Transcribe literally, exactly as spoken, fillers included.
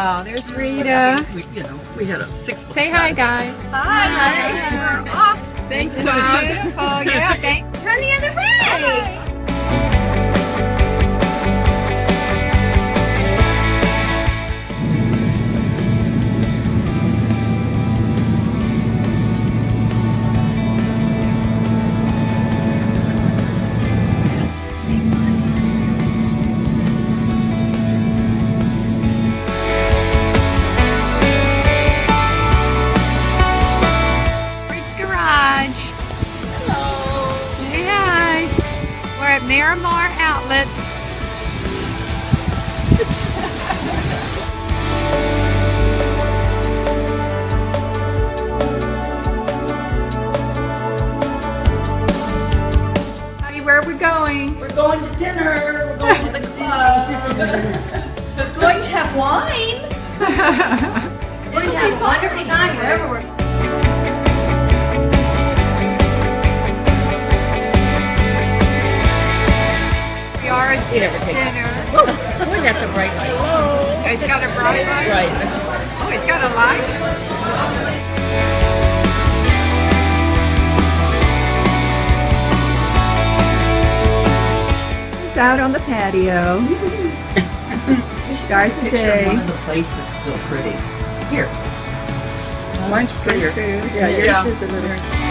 Oh, there's Rita. We, you know, we had a six. Say hi, guys. Hi. Hi. Thanks, Mom. Beautiful. Yeah, thanks. Turn the other way. We're at Miramar Outlets. Honey, where are we going? We're going to dinner. We're going to the club. We're going to have wine. We're going to have a wonderful time wherever we're going. Our He never takes dinner. Oh, boy, that's a bright light. Oh, he's got a bright light. Right. Oh, he's got a light. He's out on the patio. Start the day. One of the plates that's still pretty. Here. Mine's prettier. Yeah, yours Yeah. is a little.